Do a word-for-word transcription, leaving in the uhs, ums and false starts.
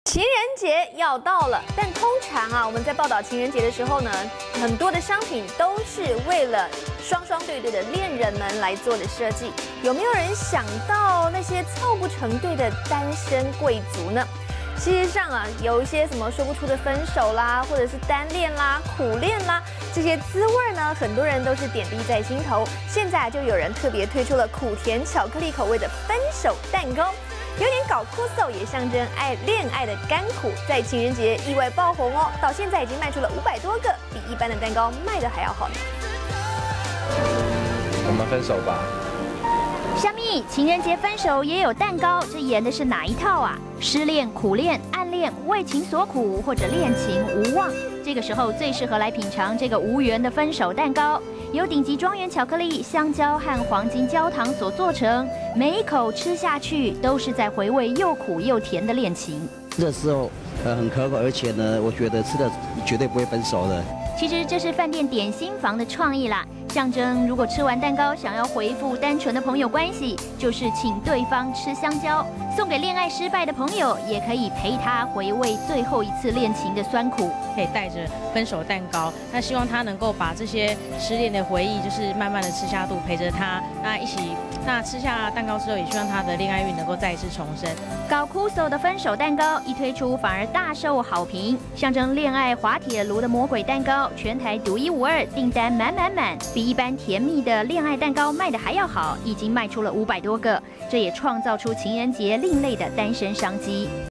情人节要到了，但通常啊，我们在报道情人节的时候呢，很多的商品都是为了双双对对的恋人们来做的设计。有没有人想到那些凑不成对的单身贵族呢？事实上啊，有一些什么说不出的分手啦，或者是单恋啦、苦恋啦，这些滋味呢，很多人都是点滴在心头。现在就有人特别推出了苦甜巧克力口味的分手蛋糕。 有点搞酷搜，也象征爱恋爱的甘苦，在情人节意外爆红哦，到现在已经卖出了五百多个，比一般的蛋糕卖的还要好呢。 我们分手吧。 虾米，情人节分手也有蛋糕，这演的是哪一套啊？失恋、苦恋、暗恋、为情所苦，或者恋情无望，这个时候最适合来品尝这个无缘的分手蛋糕。 由顶级庄园巧克力、香蕉和黄金焦糖所做成，每一口吃下去都是在回味又苦又甜的恋情。 这时候，呃，很可口，而且呢，我觉得吃的绝对不会分手的。 其实这是饭店点心房的创意啦，象征如果吃完蛋糕想要回复单纯的朋友关系，就是请对方吃香蕉；送给恋爱失败的朋友，也可以陪他回味最后一次恋情的酸苦。 可以带着分手蛋糕，那希望他能够把这些失恋的回忆，就是慢慢的吃下肚，陪着他，那一起，那吃下蛋糕之后，也希望他的恋爱运能够再一次重生。 搞酷搜的分手蛋糕一推出，反而大受好评，象征恋爱滑铁卢的魔鬼蛋糕，全台独一无二，订单满满满，比一般甜蜜的恋爱蛋糕卖的还要好，已经卖出了五百多个，这也创造出情人节另类的单身商机。